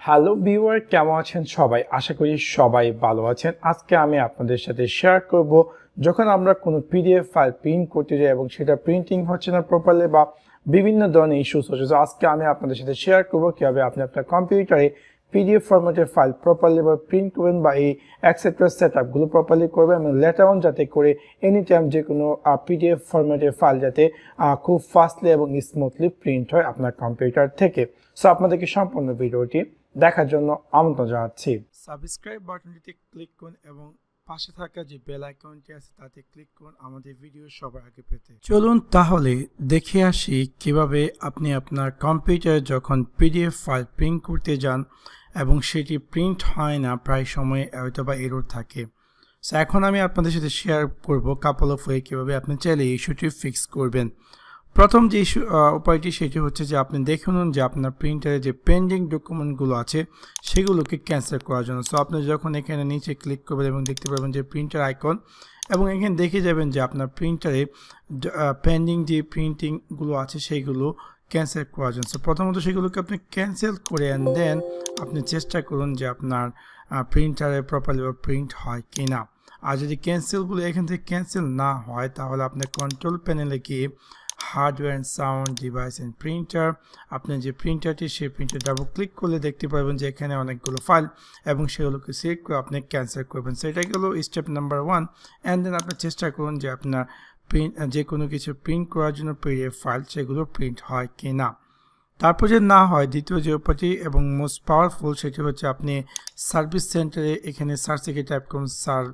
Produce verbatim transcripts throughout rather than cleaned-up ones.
Hello viewer, কেমন আছেন সবাই? আশা করি সবাই ভালো আছেন। আজকে আমি আপনাদের সাথে শেয়ার করব যখন আমরা কোনো পিডিএফ ফাইল প্রিন্ট করতে যাই এবং সেটা প্রিন্টিং হচ্ছে না প্রপারলি বা বিভিন্ন ধরনের ইস্যুস হচ্ছে। তো আজকে আমি আপনাদের সাথে শেয়ার করব কিভাবে আপনি আপনার কম্পিউটারে পিডিএফ ফরম্যাটের ফাইল প্রপারলি বা প্রিন্ট করবেন বা এই এক্সেট্রা সেট আপগুলো প্রপারলি করবেন এবং লেটার অন যাতে করে এনি টাইম যে কোনো পিডিএফ ফরম্যাটের ফাইল যাতে খুব ফাস্টলি এবং স্মুথলি প্রিন্ট হয় আপনার কম্পিউটার থেকে। সো আপনাদেরকে সম্পূর্ণ ভিডিওটি দেখার জন্য আমন্ত্রণ জানাচ্ছি। সাবস্ক্রাইব বাটনটিতে ক্লিক করুন এবং পাশে থাকা যে বেল আইকনটি আছে তাতে ক্লিক করুন আমাদের ভিডিও সবার আগে পেতে। চলুন তাহলে দেখে আসি কিভাবে আপনি আপনার কম্পিউটারে যখন পিডিএফ ফাইল প্রিন্ট করতে যান এবং সেটি প্রিন্ট হয় না, প্রায় সময় হয়তো বা এরর থাকে। সো এখন আমি আপনাদের সাথে শেয়ার করব কাপল অফ ওয়ে কীভাবে আপনি চাইলে এই ইস্যুটি ফিক্স করবেন। প্রথম যে ইস্যু উপায়টি সেটি হচ্ছে যে আপনি দেখুন যে আপনার প্রিন্টারে যে পেন্ডিং ডকুমেন্টগুলো আছে সেগুলোকে ক্যান্সেল করার জন্য। সো আপনি যখন এখানে নিচে ক্লিক করবেন এবং দেখতে পাবেন যে প্রিন্টার আইকন, এবং এখানে দেখে যাবেন যে আপনার প্রিন্টারে পেন্ডিং যে প্রিন্টিংগুলো আছে সেইগুলো ক্যান্সেল করার জন্য। সো প্রথমত সেগুলোকে আপনি ক্যান্সেল করে অ্যান্ড দেন আপনি চেষ্টা করুন যে আপনার প্রিন্টারে প্রপারলি প্রিন্ট হয় কি না। আর যদি ক্যান্সেলগুলো এখান থেকে ক্যান্সেল না হয় তাহলে আপনি কন্ট্রোল প্যানেলে গিয়ে hardware and sound device and printer, আপনি যে প্রিন্টারটি সেই প্রিন্টার ডাবল ক্লিক করলে দেখতে পাবেন যে এখানে অনেকগুলো ফাইল এবং সেগুলোকে সিলেক্ট করে আপনি ক্যান্সেল করবেন। সেটা গেল step number one. And then আপনি চেষ্টা করুন যে আপনার প্রিন্ট যে কোনো কিছু প্রিন্ট করার জন্য পিডিএফ ফাইল সেগুলো প্রিন্ট হয় কি না। তারপর যে না হয়, দ্বিতীয় যে উপায়টি এবং মোস্ট পাওয়ারফুল সেটি হচ্ছে আপনি সার্ভিস সেন্টারে এখানে সার্চ থেকে টাইপ করুন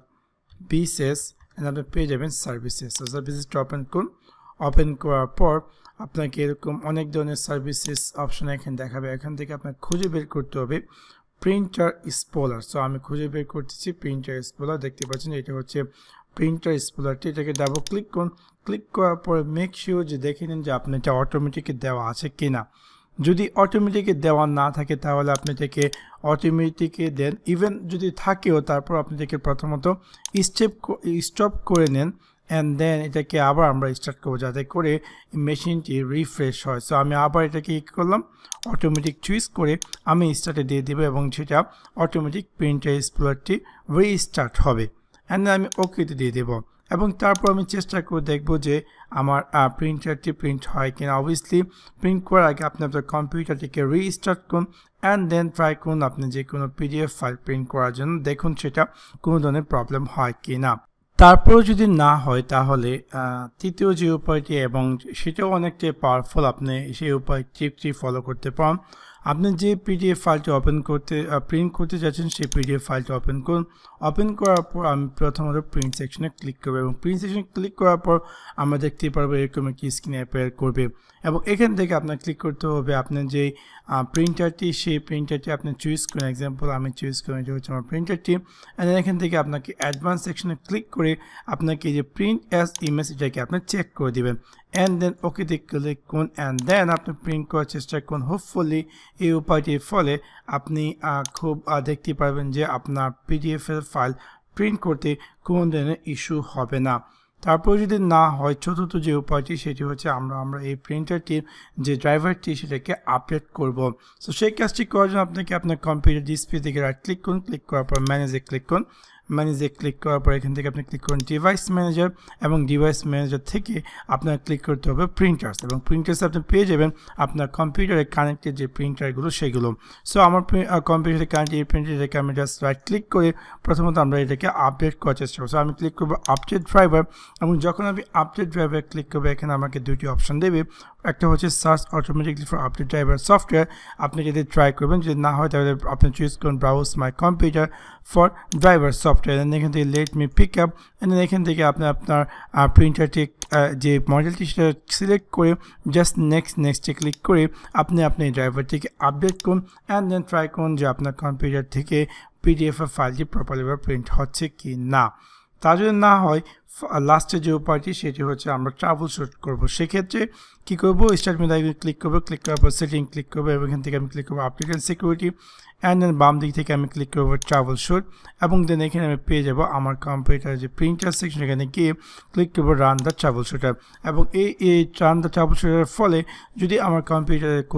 সার্ভিসেস, অ্যান্ড আপনি পেয়ে যাবেন সার্ভিসেস। সার্ভিসেসটা ওপেন করুন। ওপেন করার পর আপনাকে এরকম অনেক ধরনের সার্ভিসেস অপশন এখানে দেখাবে। এখান থেকে আপনাকে খুঁজে বের করতে হবে প্রিন্টার স্পলার। সো আমি খুঁজে বের করতেছি প্রিন্টার স্পলার। দেখতে পাচ্ছেন এটা হচ্ছে প্রিন্টার স্পলারটি। এটাকে ডাবল ক্লিক করুন। ক্লিক করার পরে মেক শিওর যে দেখে নিন যে আপনি এটা অটোমেটিক দেওয়া আছে কিনা। যদি অটোমেটিকে দেওয়া না থাকে তাহলে আপনি এটাকে অটোমেটিকে দেন। ইভেন যদি থাকেও তারপর আপনি এটাকে প্রথমত স্টেপ স্টপ করে নেন অ্যান্ড দেন এটাকে আবার আমরা স্টার্ট করবো যাতে করে মেশিনটি রিফ্রেশ হয়। সো আমি আবার এটাকে কী করলাম, অটোমেটিক চুজ করে আমি স্টার্টে দিয়ে দেবো এবং সেটা অটোমেটিক প্রিন্টার স্পলারটি রিস্টার্ট হবে। অ্যান্ড দেন আমি ওকেতে দিয়ে দেবো এবং তারপর আমি চেষ্টা করে দেখব যে আমার প্রিন্টারটি প্রিন্ট হয় কিনা। অবভিয়াসলি প্রিন্ট করার আগে আপনি আপনার কম্পিউটারটিকে রিস্টার্ট করুন অ্যান্ড দেন ট্রাই করুন আপনি যে কোনো পিডিএফ ফাইল প্রিন্ট করার জন্য, দেখুন সেটা কোনো ধরনের প্রবলেম হয় কি না। তারপরেও যদি না হয় তাহলে তৃতীয় যে উপায়টি এবং সেটাও অনেকটাই পাওয়ারফুল, আপনি সেই উপায় টিপটি ফলো করতে পারেন। আপনি যে পিডিএফ ফাইলটি ওপেন করতে প্রিন্ট করতে যাচ্ছেন সেই পিডিএফ ফাইলটি ওপেন করুন। ওপেন করার পর আমি প্রথমত প্রিন্ট সেকশনে ক্লিক করবো এবং প্রিন্ট সেকশনে ক্লিক করার পর আমরা দেখতে পারবো এরকম একটি স্ক্রিনে অ্যাপিয়ার করবে এবং এখান থেকে আপনার ক্লিক করতে হবে আপনার যে প্রিন্টারটি সেই প্রিন্টারটি আপনি চুজ করুন। এক্সাম্পল আমি চুজ করি, এটা হচ্ছে আমার প্রিন্টারটি। অ্যান্ড এখান থেকে আপনাকে অ্যাডভান্স সেকশনে ক্লিক করে আপনাকে যে প্রিন্ট অ্যাজ ইমেজ এটাকে আপনি চেক করে দেবেন অ্যান্ড দেন ওকেতে ক্লিক করুন অ্যান্ড দেন আপনি প্রিন্ট করার চেষ্টা করুন। হোপফুলি এই উপায়টির ফলে আপনি খুব দেখতে পারবেন যে আপনার পিডিএফের ফাইল প্রিন্ট করতে কোনো ধরনের ইস্যু হবে না। তারপর যদি না হয় চতুর্থ যে উপায়টি সেটি হচ্ছে আমরা আমরা এই প্রিন্টারটির যে ড্রাইভারটি সেটাকে আপডেট করব। সো সেই কাজটি করার জন্য আপনাকে আপনার কম্পিউটার ডিসপ্লে থেকে রাইট ক্লিক করুন। ক্লিক করার পর ম্যানেজে ক্লিক করুন। ম্যানেজে ক্লিক করার পর এখান থেকে আপনি ক্লিক করুন ডিভাইস ম্যানেজার এবং ডিভাইস ম্যানেজার থেকে আপনার ক্লিক করতে হবে প্রিন্টার্স এবং প্রিন্টার্স আপনি পেয়ে যাবেন আপনার কম্পিউটারে কানেক্টেড যে প্রিন্টারগুলো সেগুলো। সো আমার কম্পিউটারে কানেক্টেড এই প্রিন্টারটাকে আমি জাস্ট রাইট ক্লিক করে প্রথমত আমরা এটাকে আপডেট করার চেষ্টা করবো। সো আমি ক্লিক করবো আপডেট ড্রাইভার এবং যখন আমি আপডেট ড্রাইভার ক্লিক করবো এখানে আমাকে দুটি অপশন দেবে। একটা হচ্ছে search automatically for update driver software, আপনি যদি ট্রাই করবেন, যদি না হয় তাহলে আপনি চুজ করুন browse my computer for driver software. এখান থেকে let me pick up and এখান থেকে আপনি আপনার প্রিন্টারটি যে মডেলটি সেটা সিলেক্ট করে জাস্ট নেক্সট নেক্সটে ক্লিক করে আপনি আপনি ড্রাইভারটিকে আপডেট করুন অ্যান্ড দেন ট্রাই করুন যে আপনার কম্পিউটার থেকে পিডিএফ ফাইলটি প্রপারলিভাবে প্রিন্ট হচ্ছে কি না। তা যদি না হয় লাস্টে যে উপায়টি সেটি হচ্ছে আমরা ট্রাভেল শুট করবো। সেক্ষেত্রে কী করবো, স্টার্ট মেনু আইকনে ক্লিক করবো, ক্লিক করার পর সেটিং ক্লিক করবো এবং এখান থেকে আমি ক্লিক করবো update and security and then বাম দিক থেকে আমি ক্লিক করবো ট্রাভেল শুট এবং দেন এখানে আমি পেয়ে যাবো আমার কম্পিউটার যে প্রিন্টার সেকশন, এখানে গিয়ে ক্লিক করবো রান দ্য ট্রাভেল শুটার এবং এই এই রান দ্য ট্রাভেল শুটারের ফলে যদি আমার কম্পিউটারে কোনো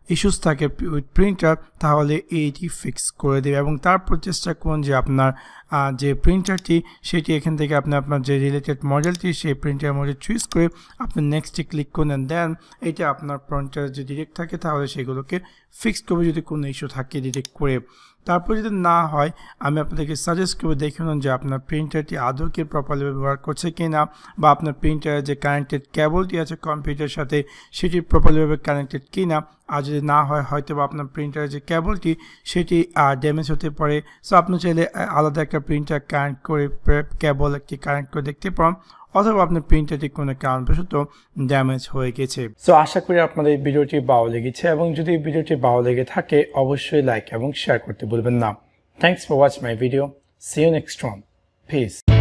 ইস্যুস থাকে উইথ প্রিন্টার তাহলে এইটি ফিক্স করে দেবে এবং তারপর চেষ্টা করুন যে আপনার যে প্রিন্টারটি সেটি এখান থেকে আপনি আপনার যে রিলেটেড মডেলটি সেই প্রিন্টার মডেল চুজ করে আপনি নেক্সটে ক্লিক করুন দেন এটা আপনার প্রিন্টার যে ডিরেক্ট থাকে তাহলে সেগুলোকে ফিক্স করবে যদি কোনো ইস্যু থাকে ডিরেক্ট করে। তারপর যদি না হয় আমি আপনাদেরকে সাজেস্ট করবো দেখুন যে আপনার প্রিন্টারটি আদৌ কি প্রপারলি ব্যবহার করছে কি না বা আপনার প্রিন্টারের যে কানেক্টেড কেবলটি আছে কম্পিউটারের সাথে সেটি প্রপারলিভাবে কানেক্টেড কি না। আর যদি না হয় হয়তো বা আপনার প্রিন্টারের যে কেবলটি সেটি ড্যামেজ হতে পারে। সো আপনি চাইলে আলাদা একটা প্রিন্টার কানেক্ট করে কেবল একটি কানেক্ট করে দেখতে পারেন অথবা আপনার প্রিন্টারটি কোনো কারণবশত ড্যামেজ হয়ে গেছে। সো আশা করি আপনাদের এই ভিডিওটি ভালো লেগেছে এবং যদি ভিডিওটি ভালো লেগে থাকে অবশ্যই লাইক এবং শেয়ার করতে ভুলবেন না। Thanks for watch my video. See you next one. Piece.